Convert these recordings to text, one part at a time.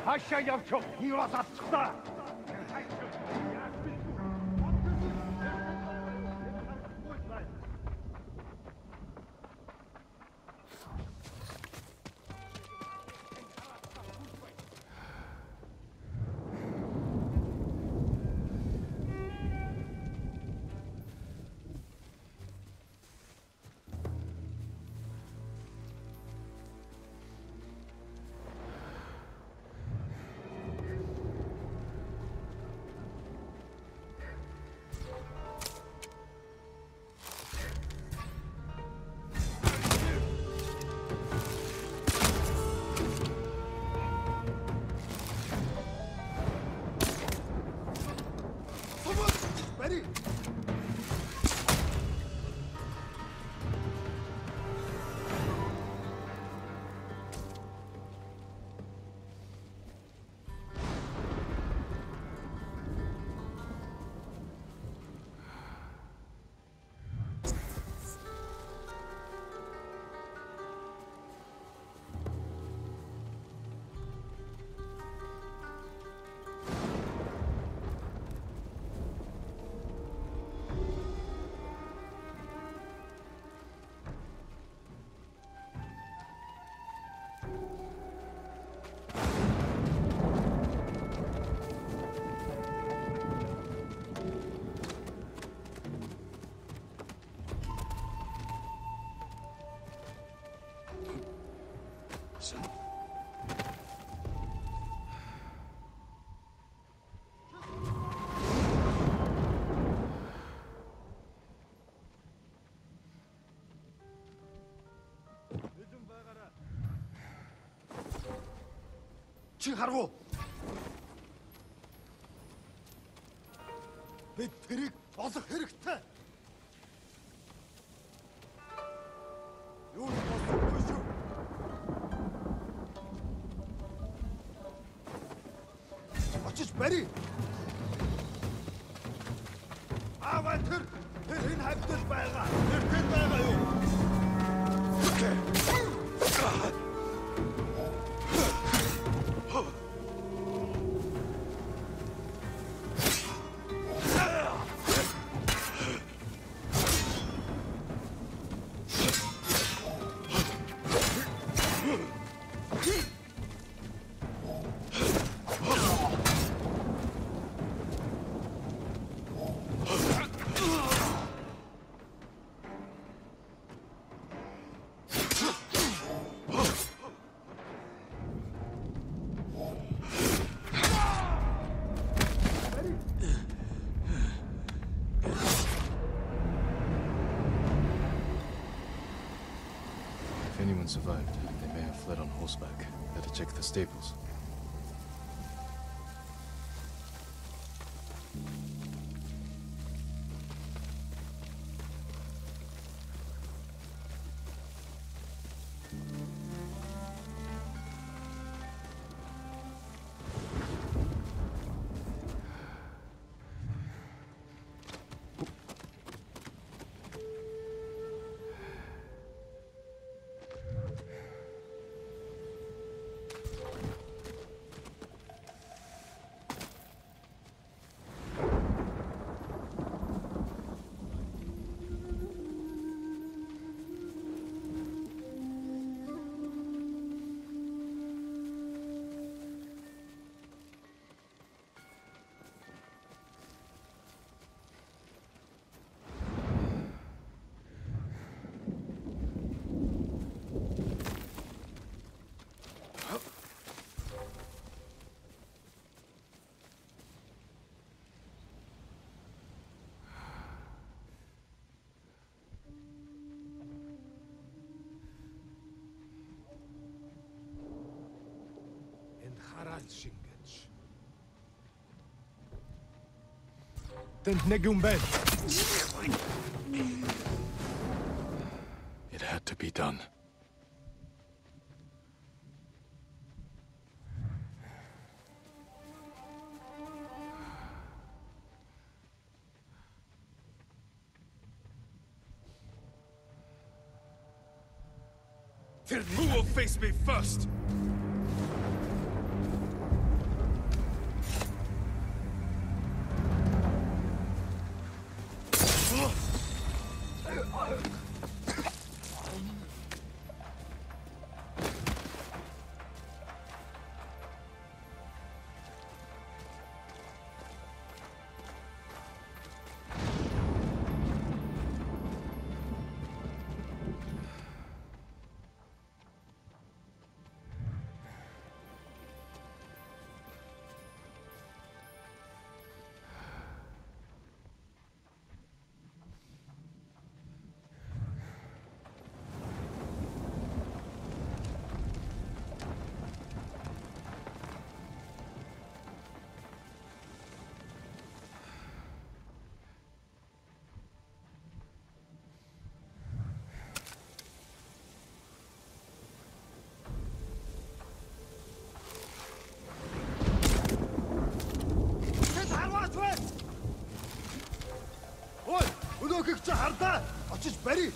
Хаашаа явж хивээс атчихлаа. Чи харгу. Бид тэрийг олох хэрэгтэй. Юу ч болохгүй шүү. Очиж барь. Аваа тэр энэ хавьтал байгаа. Тэр байгаа юу? If anyone survived, they may have fled on horseback. Better check the stables. Шингэж. Тэнд нэг юм байна. It had to be done. Who will face me first? Өнөөхийг чи хардаа очиж барь.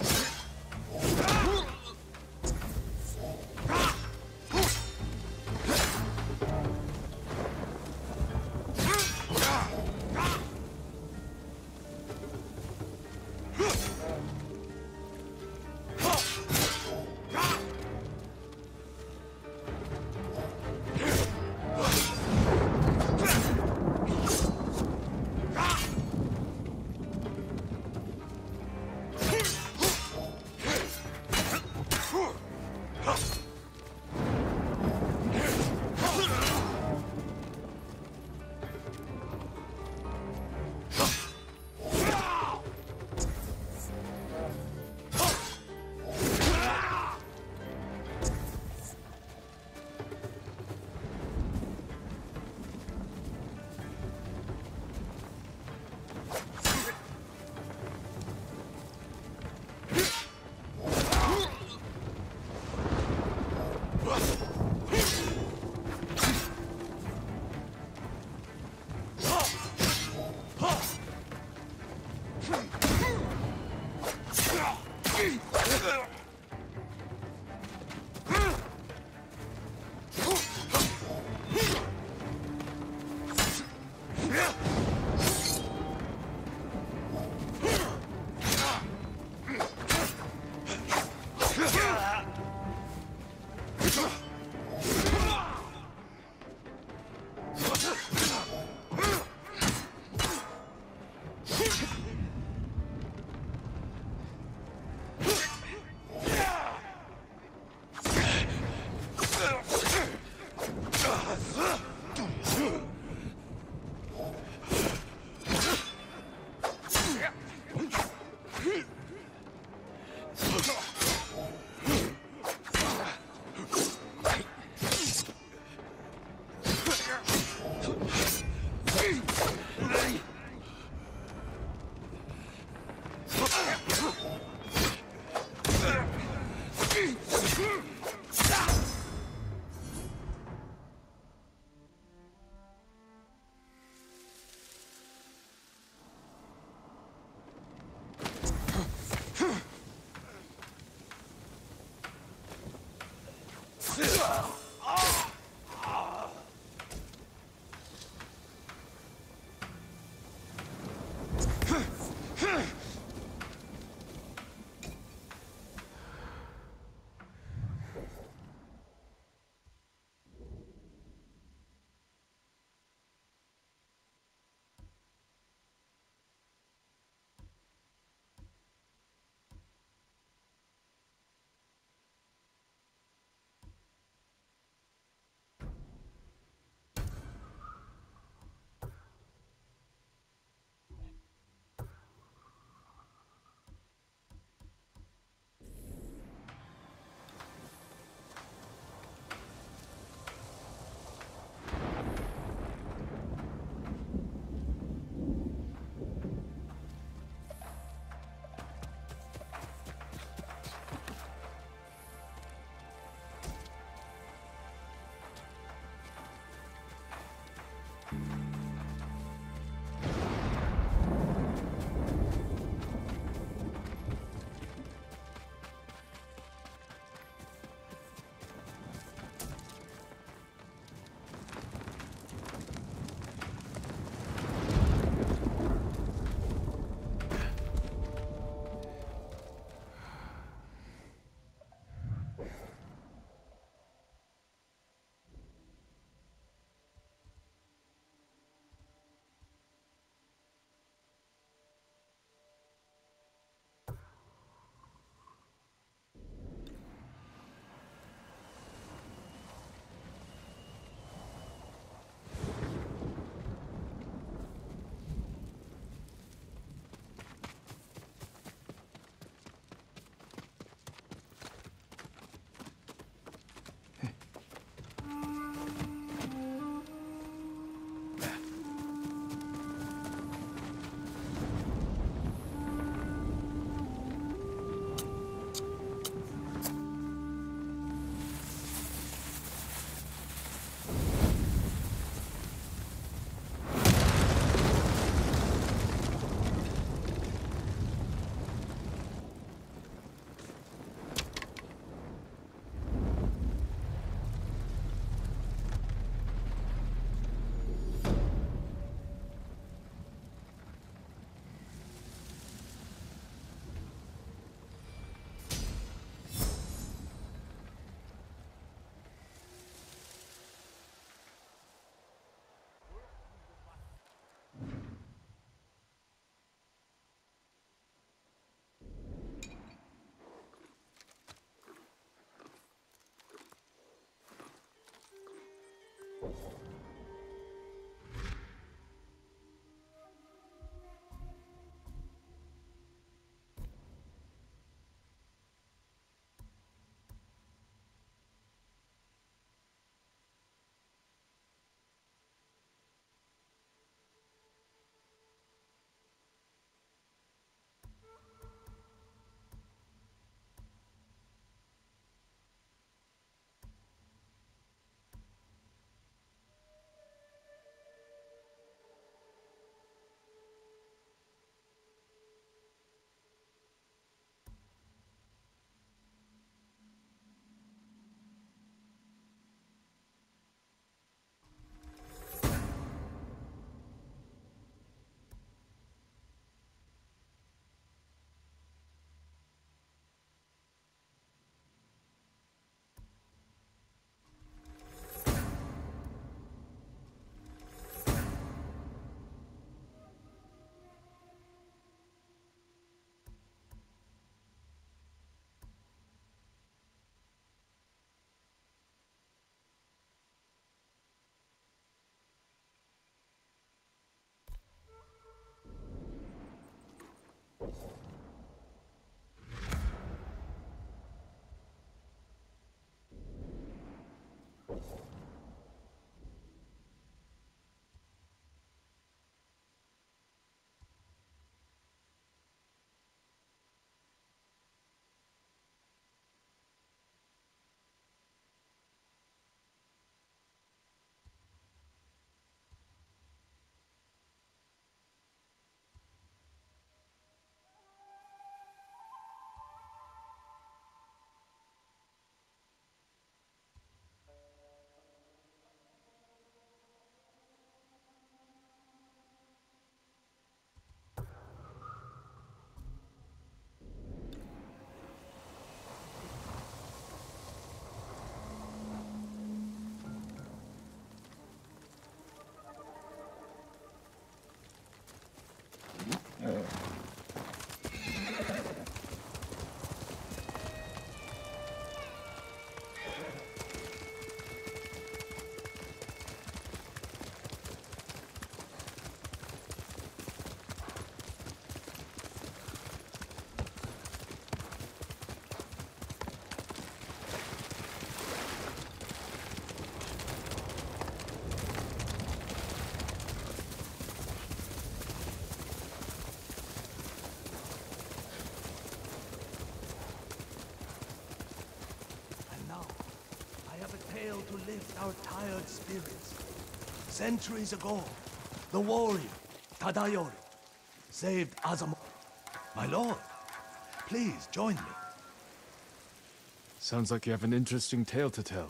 to lift our tired spirits. Centuries ago, the warrior, Tadayori, saved Azamo. My lord, please join me. Sounds like you have an interesting tale to tell.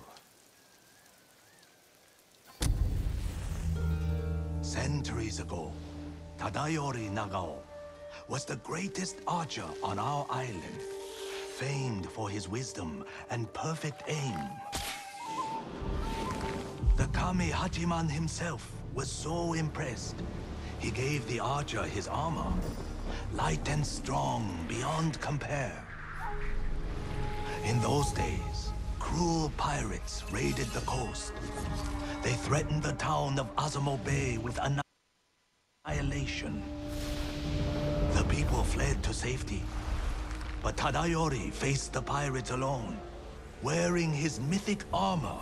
Centuries ago, Tadayori Nagao was the greatest archer on our island, famed for his wisdom and perfect aim. The Kami Hachiman himself was so impressed, he gave the archer his armor, light and strong beyond compare. In those days, cruel pirates raided the coast. They threatened the town of Azamo Bay with annihilation. The people fled to safety, but Tadayori faced the pirates alone, wearing his mythic armor.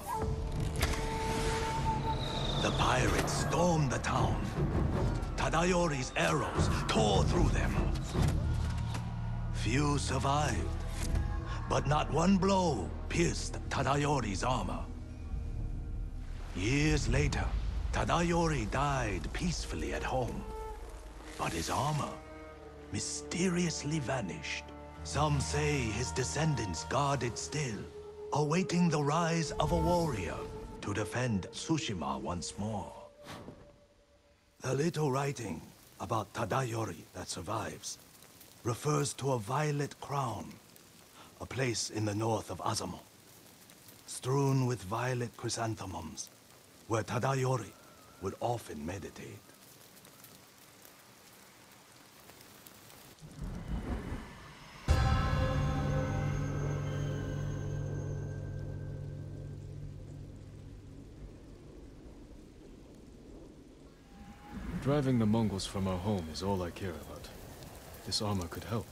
The pirates stormed the town. Tadayori's arrows tore through them. Few survived, but not one blow pierced Tadayori's armor. Years later, Tadayori died peacefully at home, but his armor mysteriously vanished. Some say his descendants guard it still, awaiting the rise of a warrior to defend Tsushima once more. The little writing about Tadayori that survives refers to a violet crown, a place in the north of Azamo, strewn with violet chrysanthemums, where Tadayori would often meditate. Driving the Mongols from our home is all I care about. This armor could help.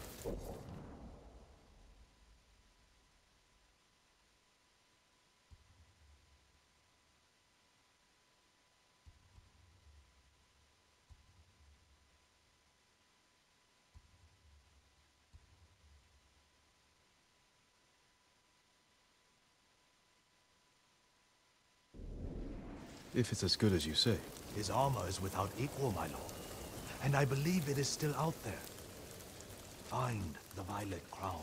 If it's as good as you say. His armor is without equal, my lord, and I believe it is still out there. Find the violet crown.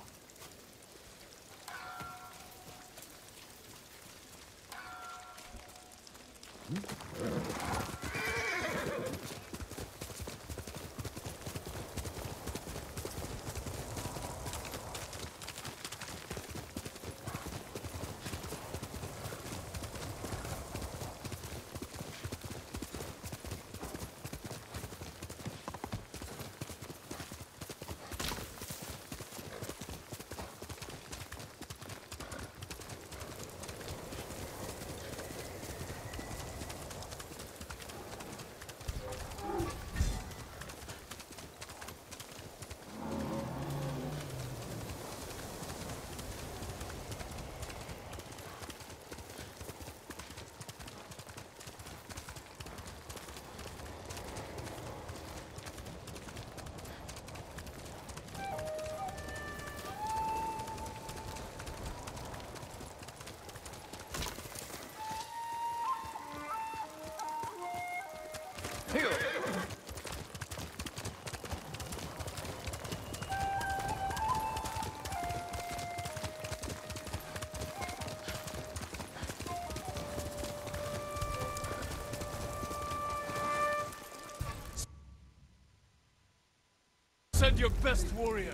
Send your best warrior.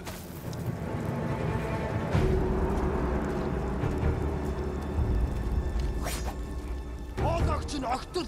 Оогч нь огтол.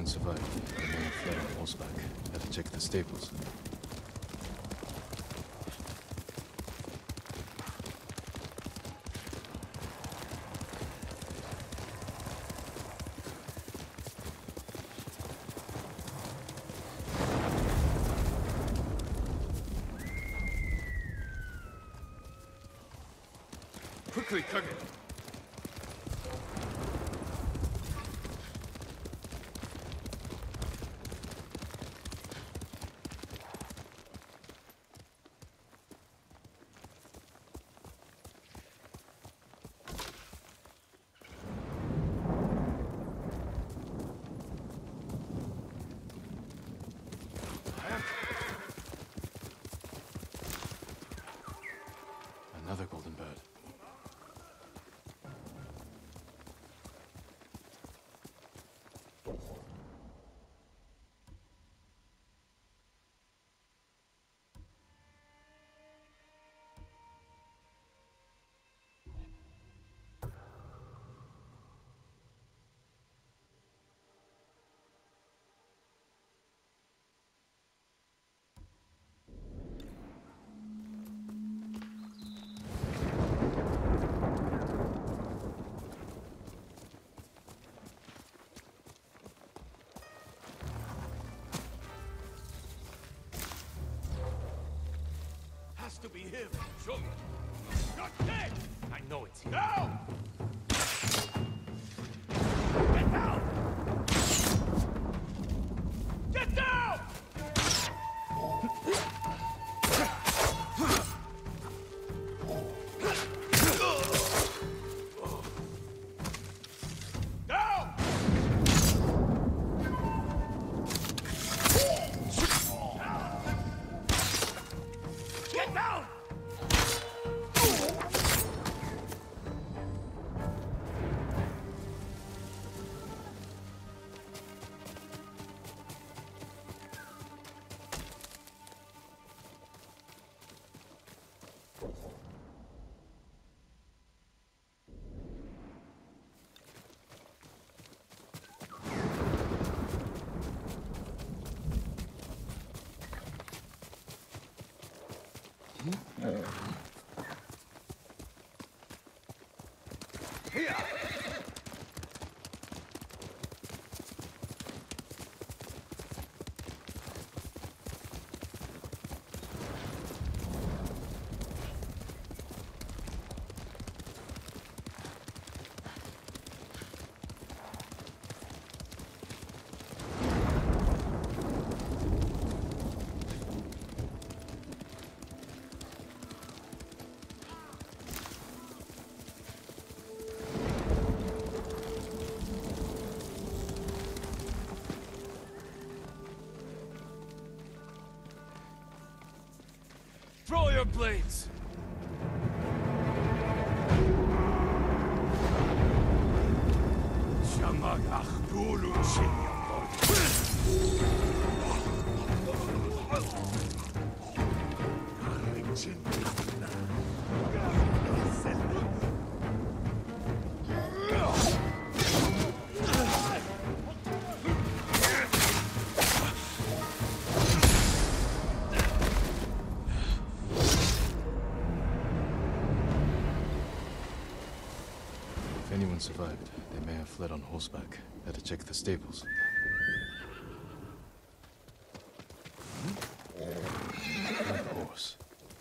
anyone survived, they may have fled on horseback. Better check the stables. Quickly, Kage! Another golden bird. Has to be him. Show me! Not dead! I know it's him. Down! Get down! Get down! Down! Get down! Here! Throw your blades! If anyone survived, they may have fled on horseback. Better check the stables. Black horse.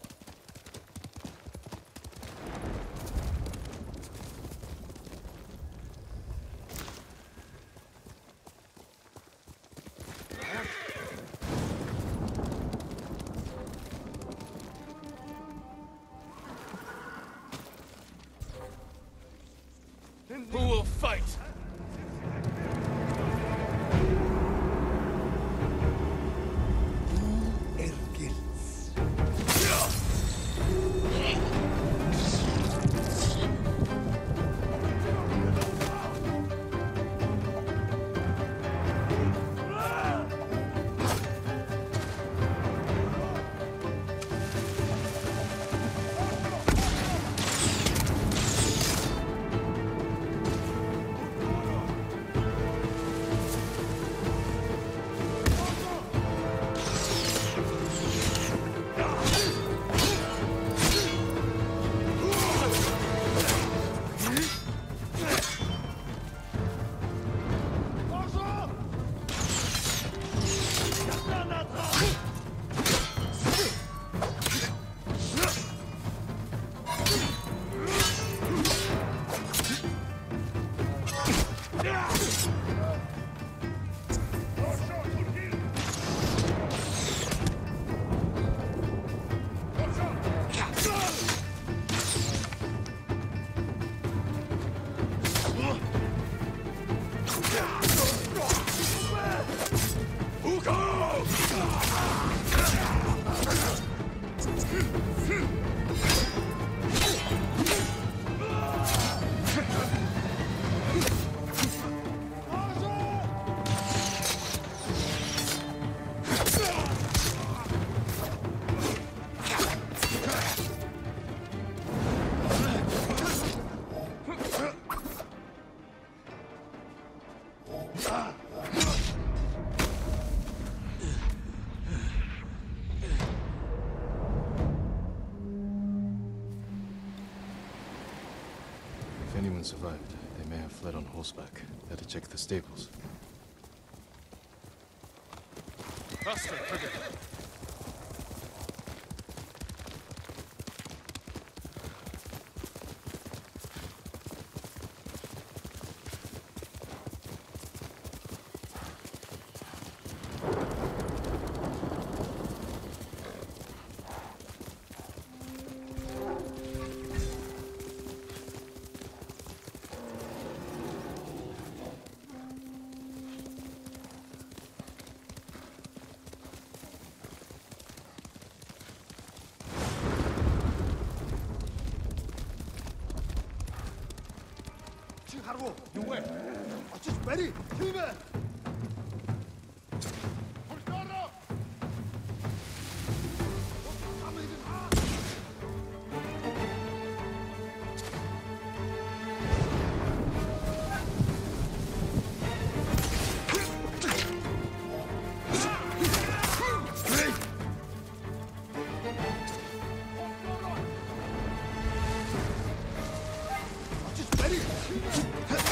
Who will fight? If anyone survived, they may have fled on horseback. Better check the stables. Faster, quicker. Чи харгу юу вэ? Очиж барь. Тийм ээ. Хурдаараа. Очиж барь.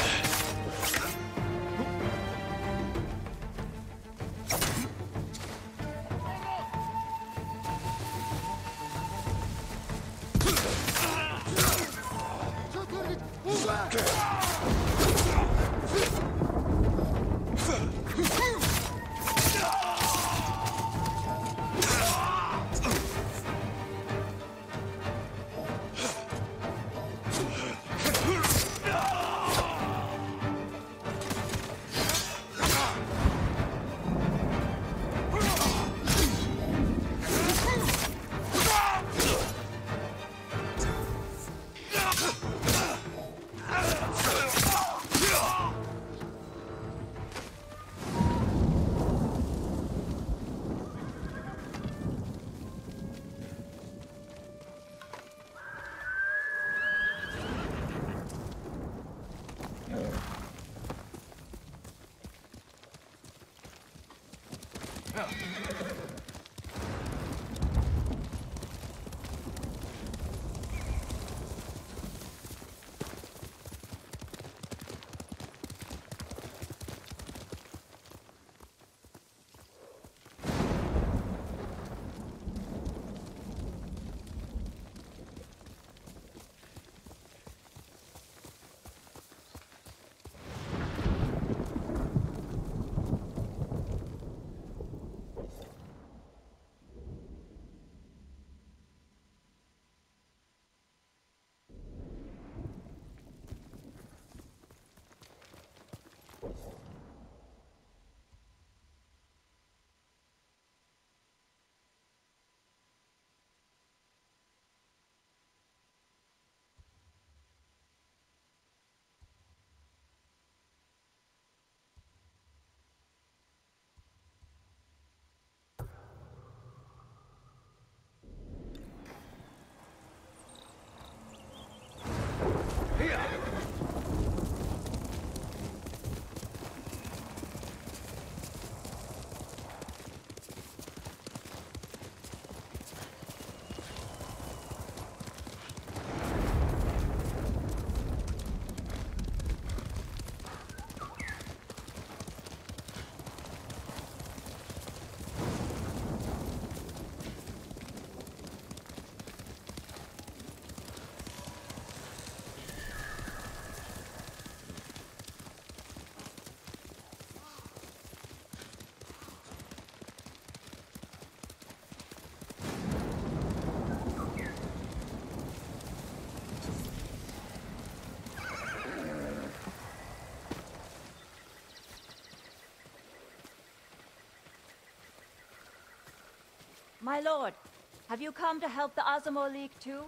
My lord, have you come to help the Azamo League too?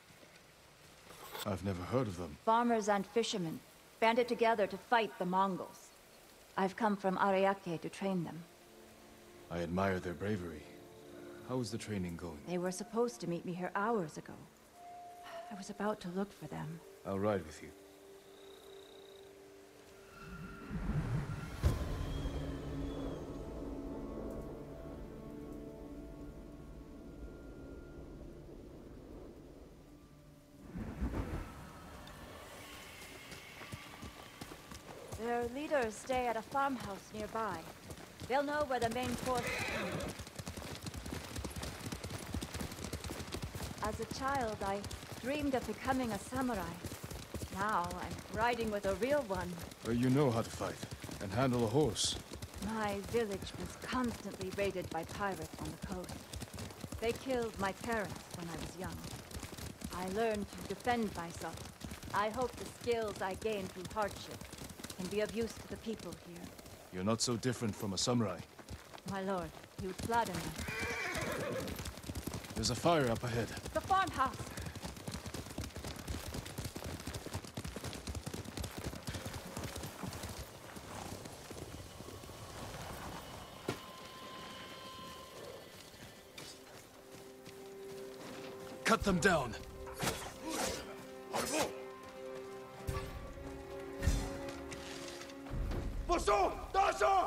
I've never heard of them. Farmers and fishermen, banded together to fight the Mongols. I've come from Ariake to train them. I admire their bravery. How is the training going? They were supposed to meet me here hours ago. I was about to look for them. I'll ride with you. Their leaders stay at a farmhouse nearby. They'll know where the main force is coming. As a child, I dreamed of becoming a samurai. Now, I'm riding with a real one. Well, you know how to fight, and handle a horse. My village was constantly raided by pirates on the coast. They killed my parents when I was young. I learned to defend myself. I hope the skills I gained through hardship can be of use to the people here. You're not so different from a samurai. My lord, you would flatter me. There's a fire up ahead. The farmhouse! Cut them down! Bosso! Dasha!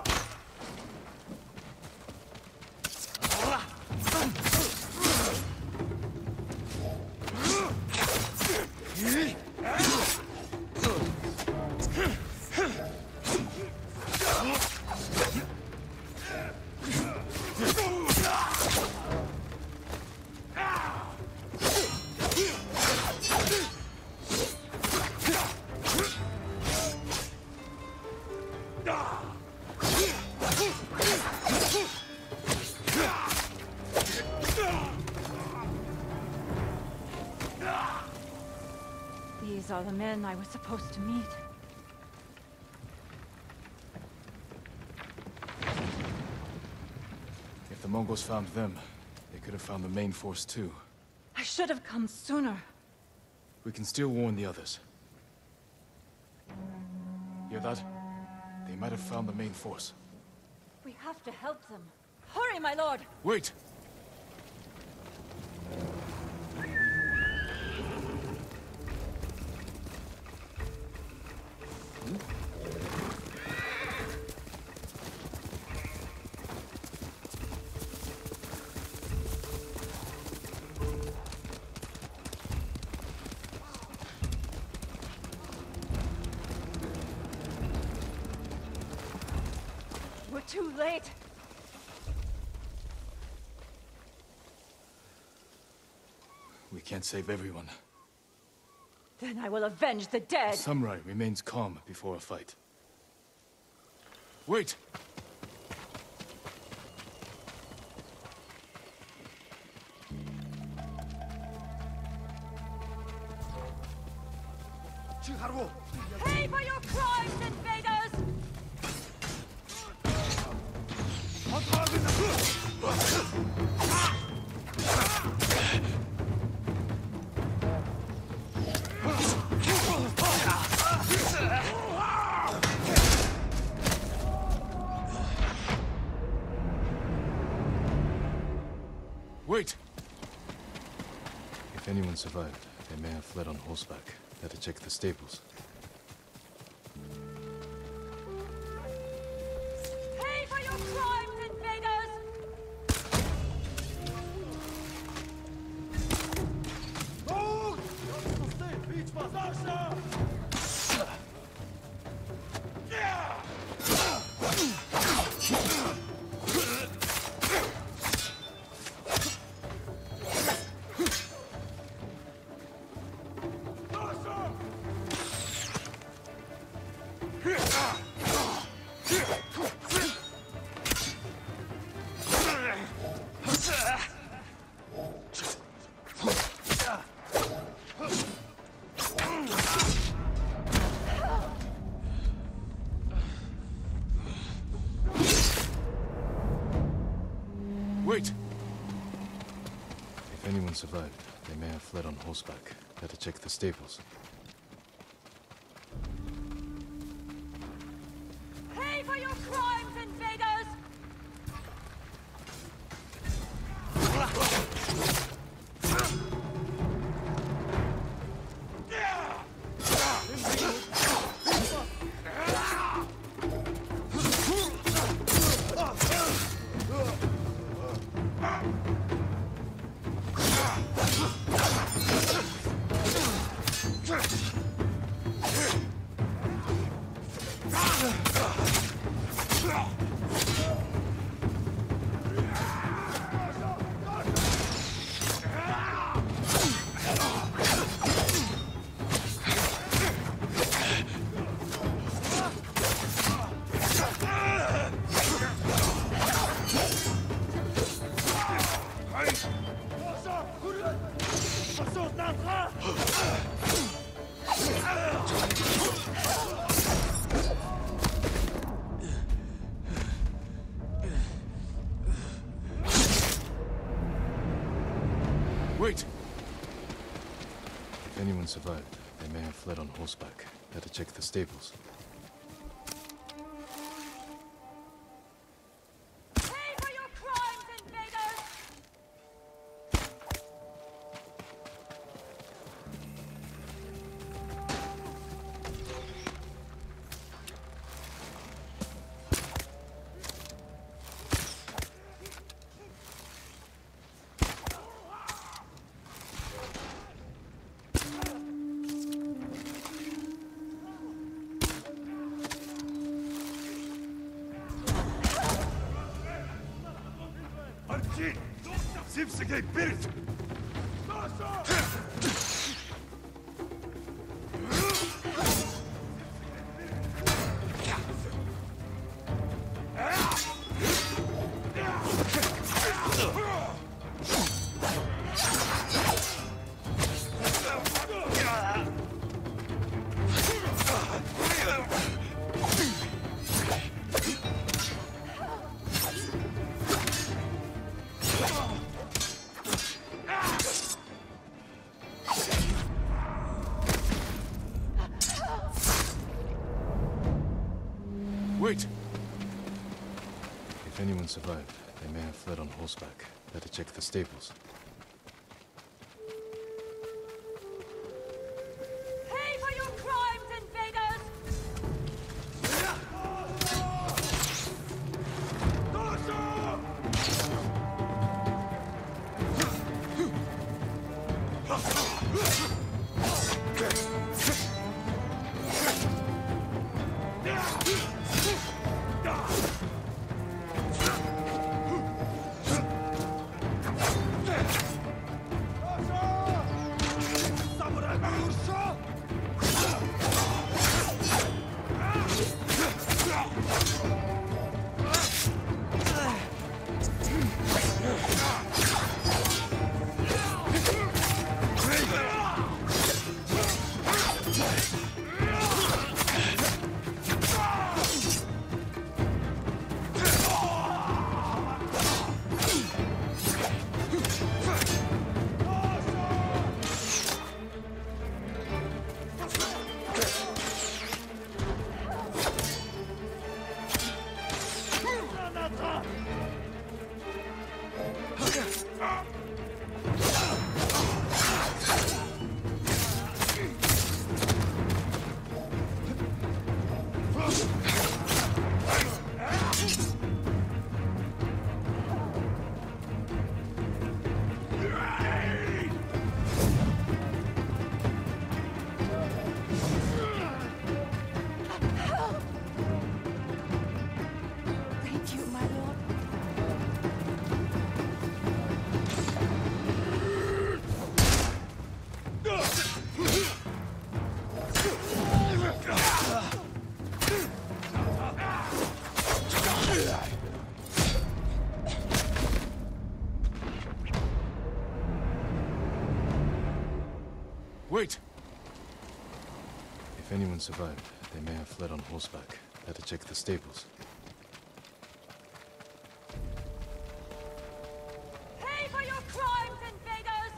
These are the men I was supposed to meet. If the Mongols found them, they could have found the main force too. I should have come sooner. We can still warn the others. Hear that? They might have found the main force. We have to help them. Hurry, my lord! Wait! We're too late. We can't save everyone. Then I will avenge the dead. The samurai remains calm before a fight. Wait! Chiharu! Pay for your crimes, invaders! Wait! If anyone survived, they may have fled on horseback. Better check the stables. Pay for your crimes, invaders! No! Beach Dasha! Wait! If anyone survived, they may have fled on horseback. Better check the stables. Pay for your crimes, invaders! Ah! anyone survived, they may have fled on horseback. Better check the stables. Pay for your crimes, invaders! Archie! Zipsegay Birt! Wait! If anyone survived, they may have fled on horseback. Better check the stables. Pay for your crimes, invaders! Thank you, my lord. Wait! If anyone survived, they may have fled on horseback. Better check the stables. Pay for your crimes, invaders!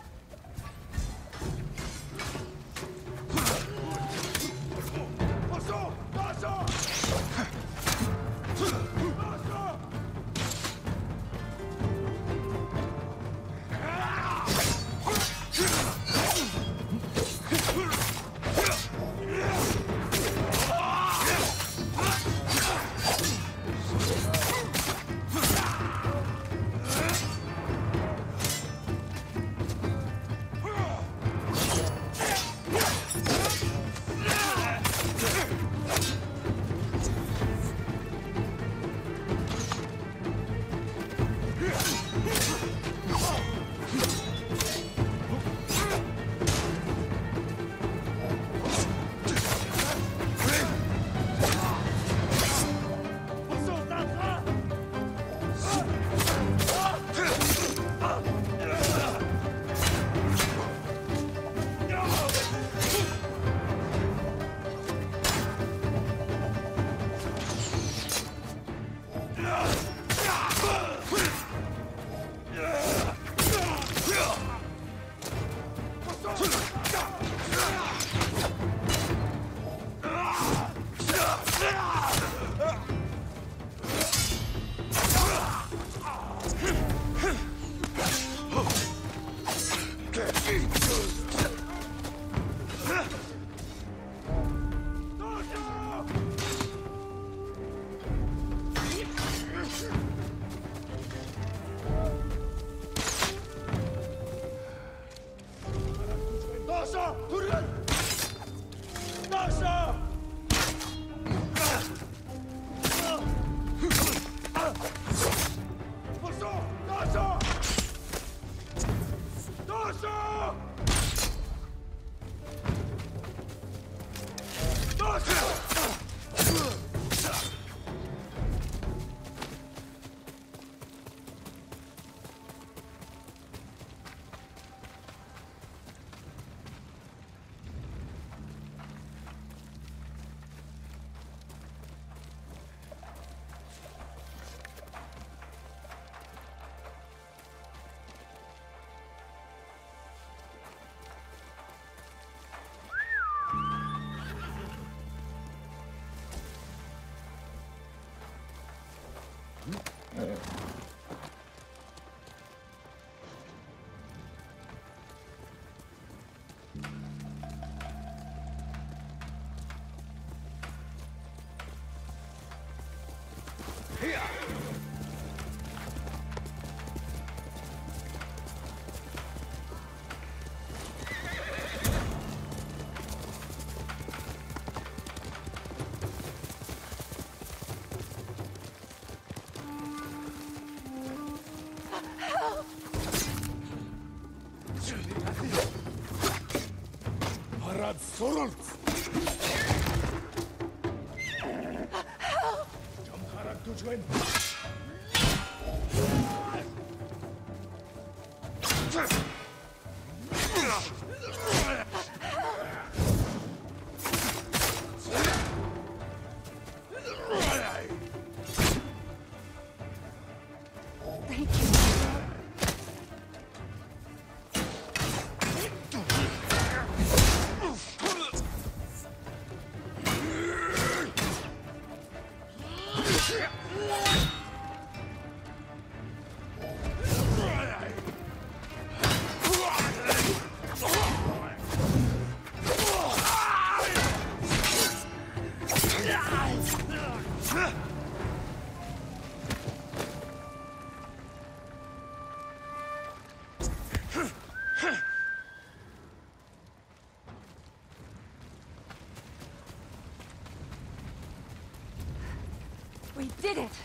Dasha! Posso! Dasha! Dasha! Dasha! Harad Sorult! Jom Harad tujuan! Thank you. We did it!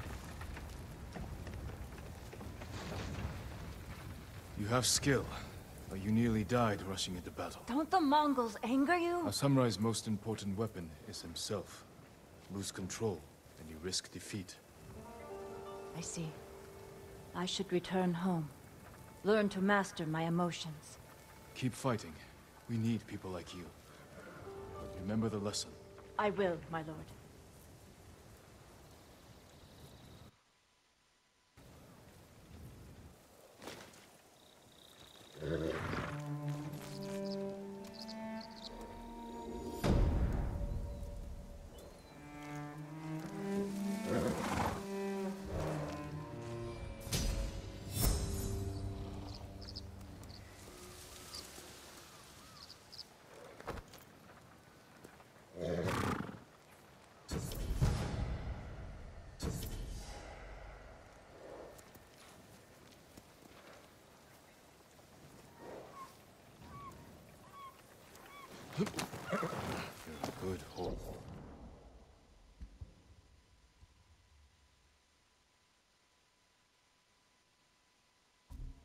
You have skill, but you nearly died rushing into battle. Don't the Mongols anger you? A samurai's most important weapon is himself. Lose control, and you risk defeat. I see. I should return home. Learn to master my emotions. Keep fighting. We need people like you. But remember the lesson. I will, my lord. You're a good horse.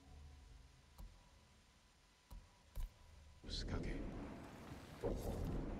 Skake.